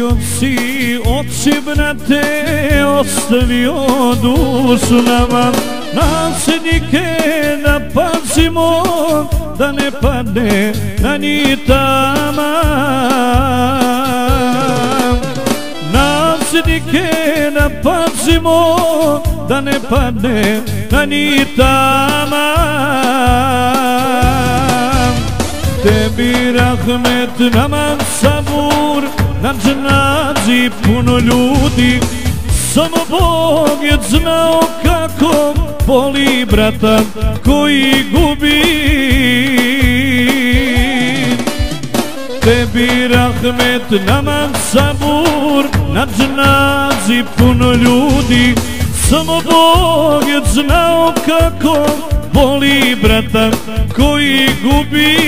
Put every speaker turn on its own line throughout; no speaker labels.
Ostavio si oči, brate, ostavio dušu nama, nasljednike da pazimo, da ne padne na njih tama. Nasljednike da pazimo, da ne padne na njih tama. Tebi rahmet, nama sabur, na dženazi puno ljudi, samo Bog je znao kako boli brata koji gubi. Tebi rahmet, nama sabur, na dženazi puno ljudi, samo Bog je znao kako boli brata koji gubi.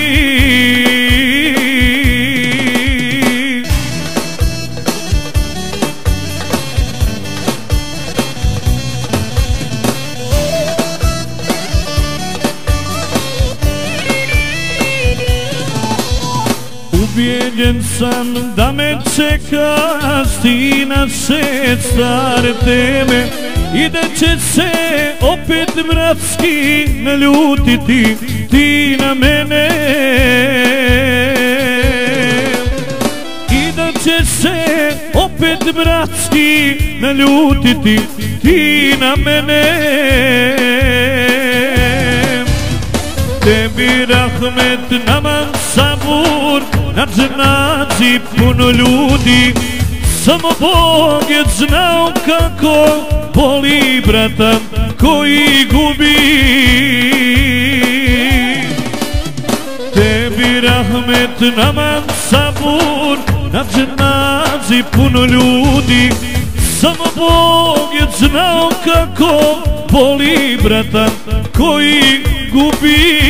Ubijeđen sam da me čekaš ti na 6 stare teme i da će se opet bratski naljutiti ti na mene, i da će se opet bratski naljutiti ti na mene. Tebi rahmet, nama sabur, na dženazi puno ljudi, samo Bog je znao kako boli brata koji gubi. Tebi rahmet, nama sabur, na dženazi puno ljudi, samo Bog je znao kako boli brata koji gubi.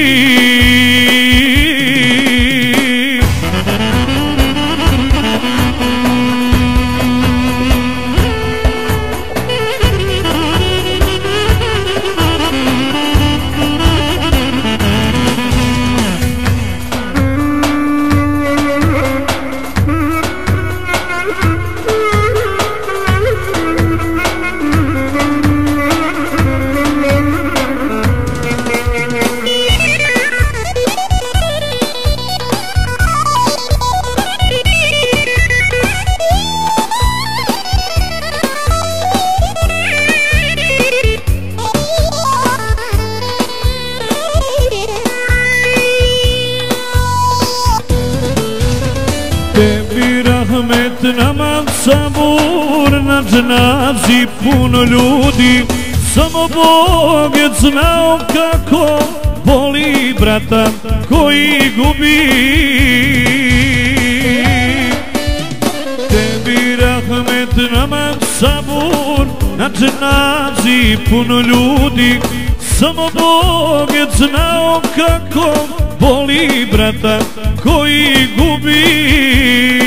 Tebi rahmet, nama sabur, na dženazi puno ljudi, samo Bog je znao kako boli brata koji gubi. Tebi rahmet, nama sabur, na dženazi puno ljudi, samo Bog je znao kako boli brata koji gubi.